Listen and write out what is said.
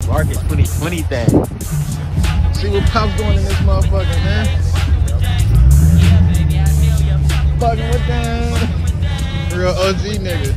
Market 2020 thing. See what Pop's doing in this motherfucker, man. Fucking with them. Real OG nigga.